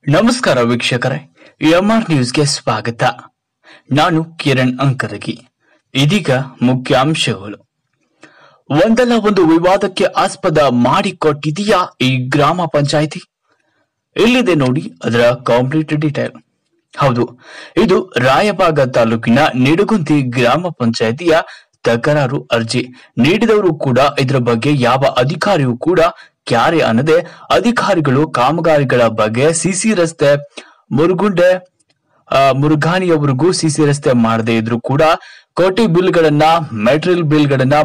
ನಮಸ್ಕಾರ ವೀಕ್ಷಕರೇ, ಎಂಆರ್ ನ್ಯೂಸ್ಗೆ ಸ್ವಾಗತ. ನಾನು ಕಿರಣ್ ಅಂಕರಗಿ. ಇದೀಗ ಮುಖ್ಯಾಂಶಗಳು. ಒಂದಲ್ಲ ಒಂದು ವಿವಾದಕ್ಕೆ ಆಸ್ಪದ ಮಾಡಿಕೊಟ್ಟಿದೆಯಾ ಈ ಗ್ರಾಮ ಪಂಚಾಯಿತಿ? ಇಲ್ಲಿದೆ ನೋಡಿ ಅದರ ಕಂಪ್ಲೀಟ್ ಡೀಟೇಲ್. ಹೌದು, ಇದು ರಾಯಬಾಗ ತಾಲೂಕಿನ ನಿಡಗುಂದಿ ಗ್ರಾಮ ಪಂಚಾಯಿತಿಯ ತಕರಾರು ಅರ್ಜಿ ನೀಡಿದವರು ಕೂಡ ಇದರ ಬಗ್ಗೆ ಯಾವ ಅಧಿಕಾರಿಯೂ ಕೂಡ ಕ್ಯಾರೆ ಅನ್ನದೆ ಅಧಿಕಾರಿಗಳು ಕಾಮಗಾರಿಗಳ ಬಗ್ಗೆ ಸಿಸಿ ರಸ್ತೆ ಮುರುಘಾನಿಯವರೆಗೂ ಸಿಸಿ ರಸ್ತೆ ಮಾಡದೇ ಇದ್ರು ಕೂಡ ಕೋಟಿ ಬಿಲ್ಗಳನ್ನ, ಮೆಟೀರಿಯಲ್ ಬಿಲ್ಗಳನ್ನ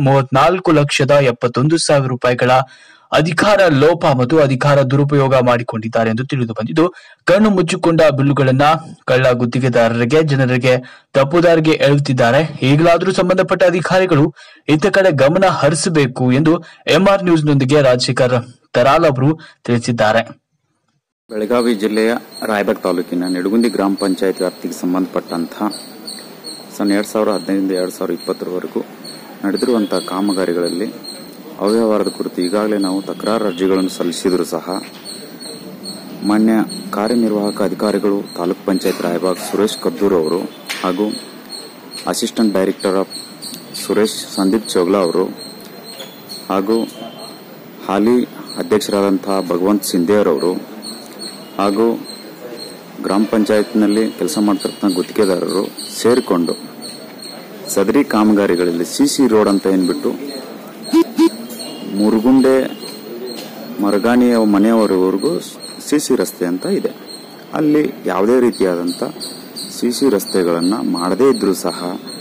34,71,000 ರೂಪಾಯಿಗಳ ಅಧಿಕಾರ ಲೋಪ ಮತ್ತು ಅಧಿಕಾರ ದುರುಪಯೋಗ ಮಾಡಿಕೊಂಡಿದ್ದಾರೆ ಎಂದು ತಿಳಿದು ಬಂದಿದ್ದು, ಕಣ್ಣು ಮುಚ್ಚಿಕೊಂಡ ಬಿಲ್ಲುಗಳನ್ನ ಕಳ್ಳ ಗುತ್ತಿಗೆದಾರರಿಗೆ, ಜನರಿಗೆ ತಪ್ಪುದಾರಿಗೆ ಎಳೆಯುತ್ತಿದ್ದಾರೆ. ಈಗಲಾದರೂ ಸಂಬಂಧಪಟ್ಟ ಅಧಿಕಾರಿಗಳು ಇತ್ತ ಕಡೆ ಗಮನ ಹರಿಸಬೇಕು ಎಂದು ಎಂಆರ್ ನ್ಯೂಸ್ನೊಂದಿಗೆ ರಾಜಶೇಖರ್ ತರಾಲ್ ಅವರು ತಿಳಿಸಿದ್ದಾರೆ. ಬೆಳಗಾವಿ ಜಿಲ್ಲೆಯ ರಾಯಬಾಗ್ ತಾಲೂಕಿನ ನಿಡಗುಂದಿ ಗ್ರಾಮ ಪಂಚಾಯತ್ ವ್ಯಾಪ್ತಿಗೆ ಸಂಬಂಧಪಟ್ಟಂತಹ ಸನ್ 2015 2020 ನಡೆದಿರುವಂತಹ ಕಾಮಗಾರಿಗಳಲ್ಲಿ ಅವ್ಯವಹಾರದ ಕುರಿತು ಈಗಾಗಲೇ ನಾವು ತಕರಾರು ಅರ್ಜಿಗಳನ್ನು ಸಲ್ಲಿಸಿದರೂ ಸಹ ಮಾನ್ಯ ಕಾರ್ಯನಿರ್ವಾಹಕ ಅಧಿಕಾರಿಗಳು ತಾಲೂಕ್ ಪಂಚಾಯತ್ ರಾಯಬಾಗ್ ಸುರೇಶ್ ಕದ್ದೂರ್ ಅವರು ಹಾಗೂ assistant director of Suresh Sandeep Chogla ಅವರು ಹಾಗೂ ಹಾಲಿ ಅಧ್ಯಕ್ಷರಾದಂತಹ ಭಗವಂತ್ ಸಿಂಧೇರವರು ಹಾಗೂ ಗ್ರಾಮ ಪಂಚಾಯತ್ನಲ್ಲಿ ಕೆಲಸ ಮಾಡ್ತಿರ್ತಕ್ಕಂಥ ಗುತ್ತಿಗೆದಾರರು ಸೇರಿಕೊಂಡು ಸದರಿ ಕಾಮಗಾರಿಗಳಲ್ಲಿ ಸಿಸಿ ರೋಡ್ ಅಂತ ಏನ್ಬಿಟ್ಟು ಮುರುಗುಂಡೆ ಮರಗಾಣಿಯ ಮನೆಯವರವರೆಗೂ ಸಿಸಿ ರಸ್ತೆ ಅಂತ ಇದೆ. ಅಲ್ಲಿ ಯಾವುದೇ ರೀತಿಯಾದಂಥ ಸಿಸಿ ರಸ್ತೆಗಳನ್ನು ಮಾಡದೇ ಇದ್ರೂ ಸಹ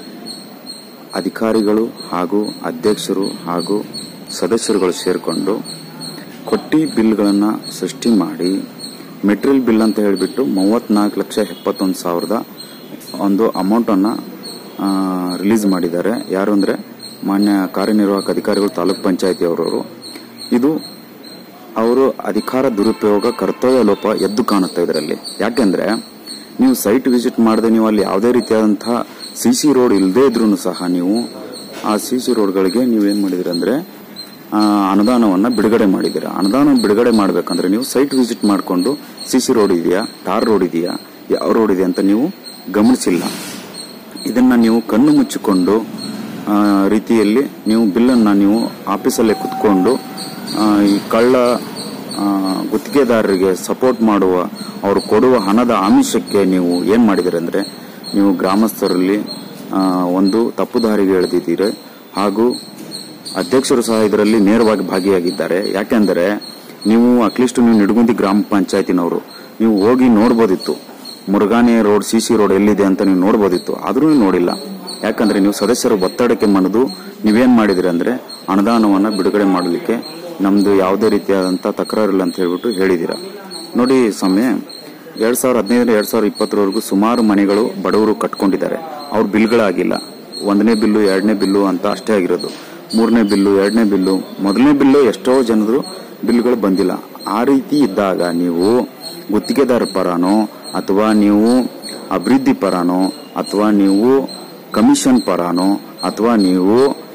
ಅಧಿಕಾರಿಗಳು ಹಾಗೂ ಅಧ್ಯಕ್ಷರು ಹಾಗೂ ಸದಸ್ಯರುಗಳು ಸೇರಿಕೊಂಡು ಕೊಟ್ಟಿ ಬಿಲ್ಗಳನ್ನು ಸೃಷ್ಟಿ ಮಾಡಿ ಮೆಟೀರಿಯಲ್ ಬಿಲ್ ಅಂತ ಹೇಳಿಬಿಟ್ಟು 34,71,000 ಒಂದು ಅಮೌಂಟನ್ನು ರಿಲೀಸ್ ಮಾಡಿದ್ದಾರೆ. ಯಾರು ಅಂದರೆ ಮಾನ್ಯ ಕಾರ್ಯನಿರ್ವಾಹಕ ಅಧಿಕಾರಿಗಳು ತಾಲೂಕ್ ಪಂಚಾಯತಿ ಅವರವರು. ಇದು ಅವರು ಅಧಿಕಾರ ದುರುಪಯೋಗ, ಕರ್ತವ್ಯ ಲೋಪ ಎದ್ದು ಕಾಣುತ್ತೆ ಇದರಲ್ಲಿ. ಯಾಕೆಂದ್ರೆ ನೀವು ಸೈಟ್ ವಿಸಿಟ್ ಮಾಡದೆ ನೀವು ಅಲ್ಲಿ ಯಾವುದೇ ರೀತಿಯಾದಂತಹ ಸಿಸಿ ರೋಡ್ ಇಲ್ಲದೇ ಇದ್ರೂ ಸಹ ನೀವು ಆ ಸಿಸಿ ರೋಡ್ಗಳಿಗೆ ನೀವೇನ್ ಮಾಡಿದಿರಿ ಅಂದ್ರೆ ಅನುದಾನವನ್ನ ಬಿಡುಗಡೆ ಮಾಡಿದ್ದೀರಾ. ಅನುದಾನ ಬಿಡುಗಡೆ ಮಾಡಬೇಕಂದ್ರೆ ನೀವು ಸೈಟ್ ವಿಸಿಟ್ ಮಾಡಿಕೊಂಡು ಸಿಸಿ ರೋಡ್ ಇದೆಯಾ, ಟಾರ್ ರೋಡ್ ಇದೆಯಾ, ಯಾವ ರೋಡ್ ಇದೆ ಅಂತ ನೀವು ಗಮನಿಸಿಲ್ಲ. ಇದನ್ನ ನೀವು ಕಣ್ಣು ಮುಚ್ಚಿಕೊಂಡು ರೀತಿಯಲ್ಲಿ ನೀವು ಬಿಲ್ಲನ್ನು ನೀವು ಆಫೀಸಲ್ಲೇ ಕುತ್ಕೊಂಡು ಈ ಕಳ್ಳ ಗುತ್ತಿಗೆದಾರರಿಗೆ ಸಪೋರ್ಟ್ ಮಾಡುವ, ಅವರು ಕೊಡುವ ಹಣದ ಆಮಿಷಕ್ಕೆ ನೀವು ಏನ್ ಮಾಡಿದಿರಿ ಅಂದ್ರೆ ನೀವು ಗ್ರಾಮಸ್ಥರಲ್ಲಿ ಒಂದು ತಪ್ಪುದಾರಿಗೆ ಎಳೆದಿದ್ದೀರಿ. ಹಾಗೂ ಅಧ್ಯಕ್ಷರು ಸಹ ಇದರಲ್ಲಿ ನೇರವಾಗಿ ಭಾಗಿಯಾಗಿದ್ದಾರೆ. ಯಾಕೆಂದರೆ ನೀವು ಅಟ್ಲೀಸ್ಟ್ ನೀವು ನಿಡಗುಂದಿ ಗ್ರಾಮ ಪಂಚಾಯತಿನವರು ನೀವು ಹೋಗಿ ನೋಡ್ಬೋದಿತ್ತು, ಮುರುಘಾನಿ ರೋಡ್ ಸಿಸಿ ರೋಡ್ ಎಲ್ಲಿದೆ ಅಂತ ನೀವು ನೋಡ್ಬೋದಿತ್ತು. ಆದ್ರೂ ನೋಡಿಲ್ಲ. ಯಾಕಂದ್ರೆ ನೀವು ಸದಸ್ಯರು ಒತ್ತಡಕ್ಕೆ ಮಣಿದು ನೀವೇನ್ ಮಾಡಿದಿರಿ ಅಂದ್ರೆ ಅನುದಾನವನ್ನ ಬಿಡುಗಡೆ ಮಾಡಲಿಕ್ಕೆ ನಮ್ದು ಯಾವುದೇ ರೀತಿಯಾದಂತಹ ತಕರಾರಿಲ್ಲ ಅಂತ ಹೇಳ್ಬಿಟ್ಟು ಹೇಳಿದೀರ. ನೋಡಿ ಸಮಯ 2015 2020 ಸುಮಾರು ಮನೆಗಳು ಬಡವರು ಕಟ್ಕೊಂಡಿದ್ದಾರೆ. ಅವ್ರ ಬಿಲ್ಗಳಾಗಿಲ್ಲ. 1ನೇ ಬಿಲ್ಲು 2ನೇ ಬಿಲ್ಲು ಅಂತ ಅಷ್ಟೇ ಆಗಿರೋದು. 3ನೇ ಬಿಲ್ಲು 2ನೇ ಬಿಲ್ಲು, 1ನೇ ಬಿಲ್ಲು ಎಷ್ಟೋ ಜನರು ಬಿಲ್ಗಳು ಬಂದಿಲ್ಲ. ಆ ರೀತಿ ಇದ್ದಾಗ ನೀವು ಗುತ್ತಿಗೆದಾರ ಪರನೋ ಅಥವಾ ನೀವು ಅಭಿವೃದ್ಧಿ ಪರನೋ ಅಥವಾ ನೀವು ಕಮಿಷನ್ ಪರನೋ ಅಥವಾ ನೀವು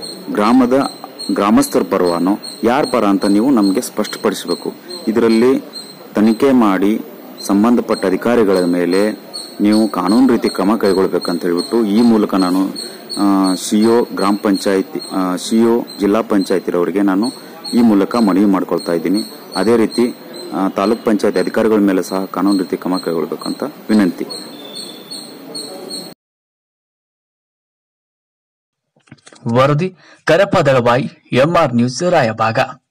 ಗ್ರಾಮಸ್ಥರ ಪರವಾನೋ ಯಾರ ಪರ ಅಂತ ನೀವು ನಮಗೆ ಸ್ಪಷ್ಟಪಡಿಸಬೇಕು. ಇದರಲ್ಲಿ ತನಿಖೆ ಮಾಡಿ ಸಂಬಂಧಪಟ್ಟ ಅಧಿಕಾರಿಗಳ ಮೇಲೆ ನೀವು ಕಾನೂನು ರೀತಿ ಕ್ರಮ ಕೈಗೊಳ್ಳಬೇಕಂತ ಹೇಳ್ಬಿಟ್ಟು ಈ ಮೂಲಕ ನಾನು ಸಿಒ ಗ್ರಾಮ ಪಂಚಾಯತಿ ಸಿಒ ಜಿಲ್ಲಾ ಪಂಚಾಯತಿರವರಿಗೆ ನಾನು ಈ ಮೂಲಕ ಮನವಿ ಮಾಡ್ಕೊಳ್ತಾ ಇದ್ದೀನಿ. ಅದೇ ರೀತಿ ತಾಲೂಕ್ ಪಂಚಾಯತಿ ಅಧಿಕಾರಿಗಳ ಮೇಲೆ ಸಹ ಕಾನೂನು ರೀತಿ ಕ್ರಮ ಕೈಗೊಳ್ಳಬೇಕಂತ ವಿನಂತಿ. ವರದಿ ಕರಪ ದಳವಾಯಿ, ಎಂಆರ್ ನ್ಯೂಸ್, ರಾಯಬಾಗ.